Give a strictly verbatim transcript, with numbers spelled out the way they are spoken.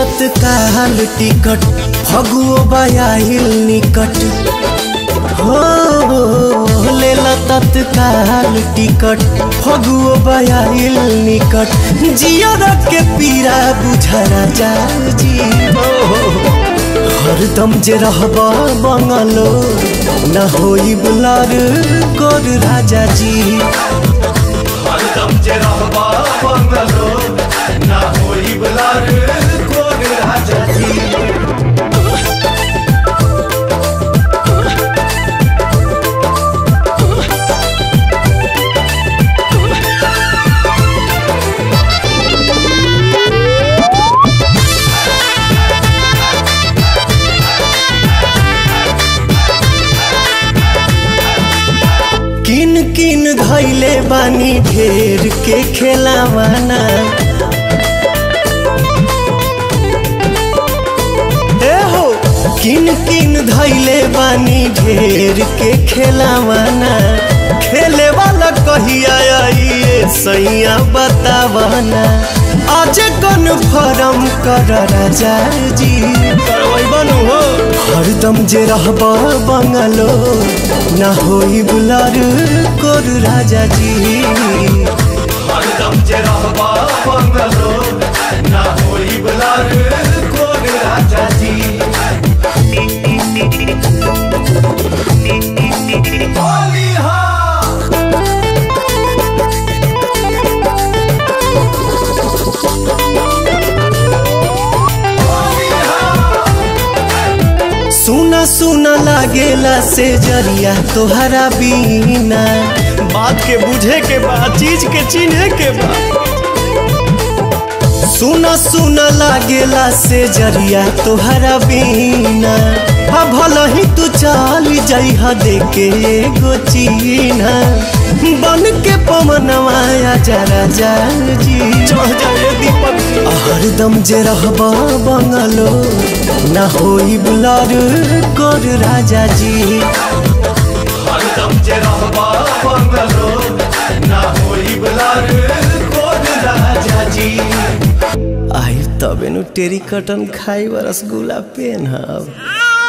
तत्काल टिकट फगुओ बयाहिल निकट हो लेला तत्काल टिकट फगुओ बयाहिल निकट जियर के पीरा बुझा राजा जी हरदम जे रहबा बंगलो न होई बुलार गोर राजा जी हरदम जे रहबा बंगलो न होई बुलार गोर राजा जी। किन किन धैले बानी ढेर के खेलावाना ए हो किन किन धैले बानी ढेर के खेलावाना खेले वाला कहिया आइए सैया बतावाना आज कन्फर्म कर राजा जी बनू हो हरदम जे रहबा बंगलो न होई बुलार गोर राजा जी हरदम जे रहबा बंगलो न होई बुलार गोर राजा जी। होली हा सुना सुना लागेला से जरिया तोहरा बीना बात के बुझे के बाद चीज के चिन्हे के बाद सुना सुना लागेला से जरिया तोहरा बीना हा भला ही तू चल जाइहा देके एगो चीना बन के पवनवा आजा राजा जी चढ़ जाए दीपक हरदम जे रहबा बंगलो न होई बुलार गोर राजा जी हरदम जे रहबा बंगलो न होई बुलार गोर राजा जी। आई तबे नु टेरी कटन खाई रसगुल्ला पेन हब।